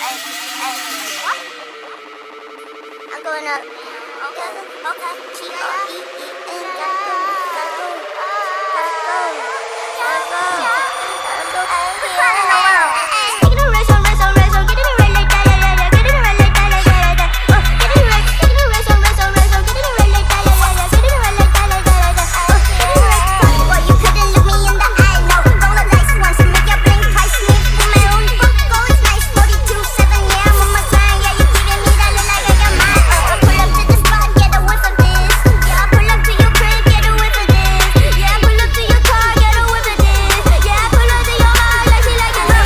I'm going up. Okay, okay. G-O-E-E-N. Gotta go. Taking a rest on, getting it right like that, yeah. Getting it right like that, yeah. Getting it right, taking a rest on, getting it right like that, yeah. Getting it right like that, getting it right. Boy, you couldn't look me in the eye, no. Roll the lights once, make your blink twice. Sneak in my own book, oh, it's nice. 42-7, yeah, I'm on my grind, yeah. You giving me that look like I got mine. I pull up to the spot, get a whiff of this. Yeah, I pull up to your crib, get a whiff of this. Yeah, I pull up to your car, get a whiff of this. Yeah, I pull up to your heart like she like it.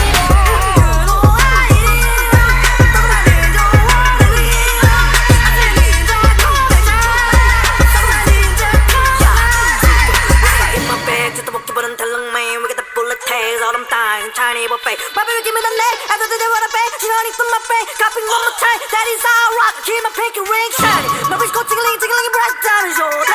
All them thighs and tiny buffet. My baby, give me the neck. After they want to pay, she only from my brain. Copying one more time. That is how I rock. Keep my pinky ring shining. My wrist go tingling, bright diamonds.